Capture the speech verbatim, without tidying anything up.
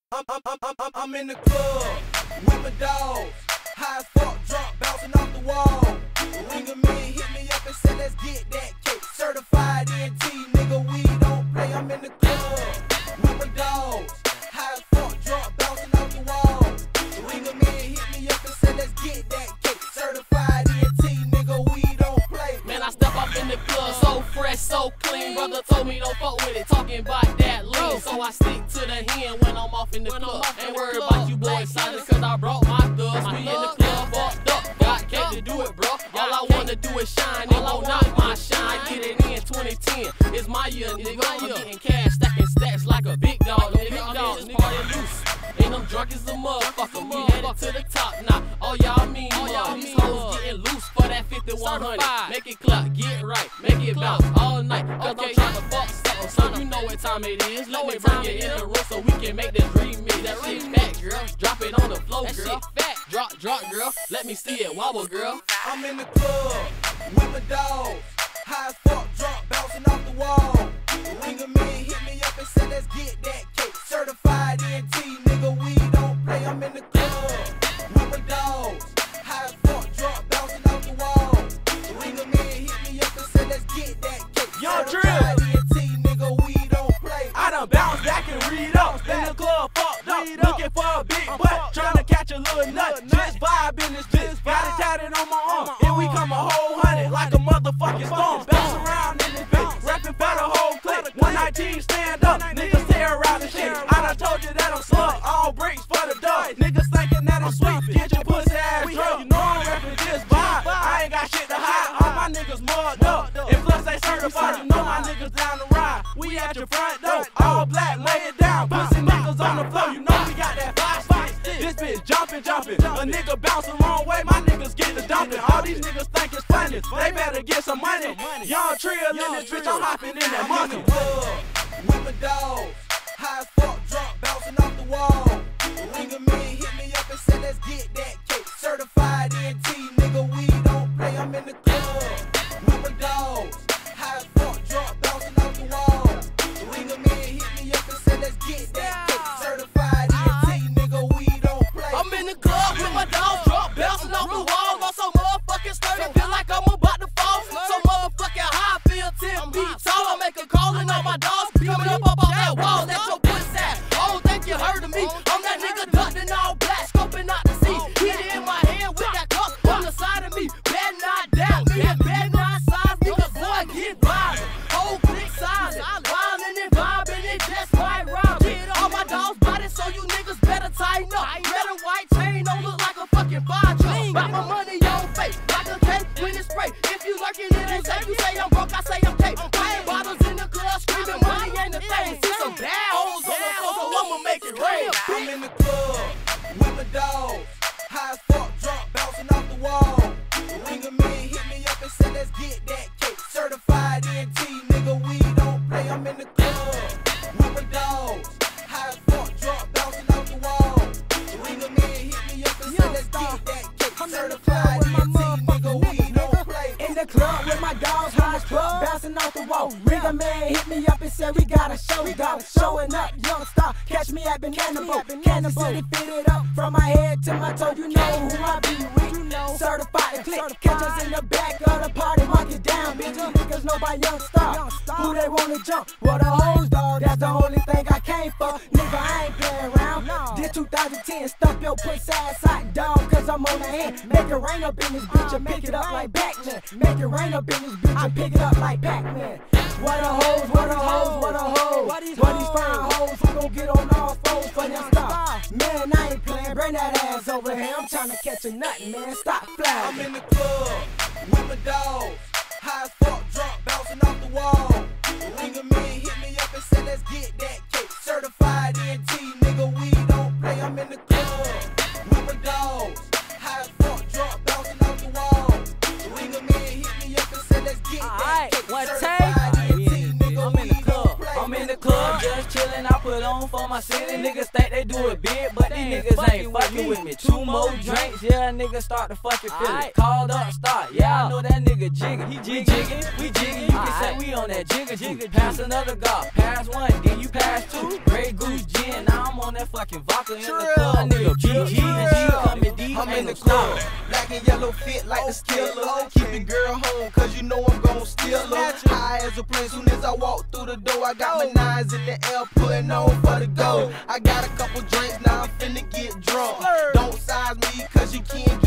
I'm, I'm, I'm, I'm, I'm in the club with my dogs, high as fuck, drunk, bouncing off the wall. Ring of me, hit me up and say, let's get that cake. Certified N T, nigga, we don't play. I'm in the club with my dogs, high as fuck, drunk, bouncing off the wall. Ring of me, hit me up and say, let's get that cake. Certified N T, nigga, we don't play. Man, I step up in the club, so fresh, so clean. Brother told me don't fuck with it, talking about that lean. So I stick to the hand when I'm off in the club. Ain't worried about you boys signing, cause I brought my thugs. We in the club, fucked up, got cake to do it, bro. All I wanna do is shine, they gon' knock my shine. Get it in twenty ten, it's my year, nigga. I'm getting cash, stacking stacks like a big dog, nigga. I'm in this party loose, and I'm drunk as a motherfucker. We headed to the top now, all y'all mean mud. These hoes getting loose for that fifty-one hundred. Make it clap, get right, make it bounce all night. Cause I'm trying to fuck something, so you know what time it is. Let me bring it in the room so we can make this dream mix. That shit fat, girl, drop it on the floor, girl. Fat, drop, drop, girl, let me see it wobble, girl. I'm in the club with my dogs, high as fuck, drunk, bouncing off the wall. Ring of me, hit me up and say, let's get that cake. Certified N T, nigga, we don't play. I'm in the club with my dogs, high as fuck, drunk, bouncing off the wall. Ring of me, hit me up and say, let's get that cake. Young Certified N T, nigga, we don't play. I done bounce back and read up, in the club fucked up, looking for a big butt, trying to catch a little nut, just vibe in this bitch, got it tatted on my arm, and we come a whole hundred like a motherfucking storm, bounce around in this bitch, rapping for the whole clique, one nineteen stand up, niggas tear around the shit, I done told you that I'm slug, all breaks for the dog, niggas thinking that I'm sweet, get your pussy ass drunk, you know I'm rapping this vibe, I ain't got shit to hide, all my niggas mugged up, and plus they certified, you know my niggas down the ride, we at your front door, all black, lay it down, pussy niggas on the floor, you know we got that five spots, this bitch jumping, jumping, a nigga bounce the wrong way, my niggas get the dumping, all these niggas think it's funny, they better get some money, young trill in this bitch, I'm hopping in that monkey. With my dogs, high as fuck, drunk, bouncing off the wall. Ring of me, hit me up and say, let's get that cake. Certified N T, nigga, we don't play. I'm in the club with my dogs, high as fuck, drunk, bouncing off the wall. Ring of me, hit me up and say, let's get that cake. Certified N T, nigga, we don't play. I'm in the club with my dogs, drunk, bouncing off the wall. I'm so motherfucking sturdy, feel like I'm about to fall. So motherfucking high, I feel ten feet tall. I make a call and all my dogs coming up up off that wall. That's your pussy ass. I don't think you heard of me. I'm that nigga ducked in all black, scoping out the sea. Hit it in my hand with that cup on the side of me. Better not doubt me, better not size me, cause boy, get violent. Whole click silent, wildin' and vibing, it just might rob me. All my dogs body, so you niggas better tighten up. Red and white chain don't look like a fucking fire truck. Got my money on face, like a cake when it's spray. If you lurking in it, safe, you say I'm broke, I say I'm cake. Buying bottles in the club, screaming money ain't the thing. See some bad hoes on the floor, so I'ma make it rain. I'm in the club with my dogs, high as fuck, drunk, bouncing off the wall. Ring of me, hit me up and say, let's get that cake. Certified N T, nigga, we don't play. I'm in the club with my dogs, high as fuck, drunk, bouncing off the wall. Ring of me, hit me up and say, let's get that cake. Certified N T, nigga, we don't play. In the club with my dogs, high as fuck, bouncing off the wall. Ring a man hit me up and said, we got a show, we got a showing up, young star. Catch me at Cannibal, Kansas City, fit it up from my head to my toe. You know who I be with, certified click. Catch us in the back of the party, mark it down, bitch. Niggas know by young star, who they wanna jump. Well, the hoes, dog, that's the only thing I came for. Nigga, I ain't playing around. This two thousand ten, stuff your pussy ass hot, dog, cause I'm on the hand. Make it rain up in this bitch and pick it up like Batman. Make it rain up in this bitch and pick it up like Pac-Man. What a hoes, what a hoes, what a hoes. What these fine hoes who gon' get on all fours for them stars. Man, I ain't playing, bring that ass over here. I'm trying to catch a nut, man. Stop flying. I'm in the club with my dogs, high as fuck, drunk, bouncing off the wall. Ring of me, hit me up and say, let's get that cake. Certified N T, nigga, we don't play. I'm in the club with my dogs, high as fuck, drunk, bouncing off the wall. Ring of me, hit me up and say, let's get that cake. Certified N T, nigga, we don't play. I'm in the club, just chillin', I put on for my city. Niggas niggas think they do it big, but these niggas ain't fucking with me. Two more drinks, yeah, niggas start to fucking feel it. Called up, start, yeah, I know that nigga jiggin'. He jiggin', we jiggin', you can say we on that jigga jigga. Pass another god, pass one, then you pass two. Grey Goose gin, now I'm on that fucking vodka in the club. Nigga, G G and G coming deep, I'm in the club. club, black and yellow fit like the Skiller. Keep your girl home, cause you know I'm gon' steal her. High as a plane, soon as I walk through the door, I got my nines in the air, pulling on for the go. I got a couple drinks, now I'm finna get drunk. Don't size me, cause you can't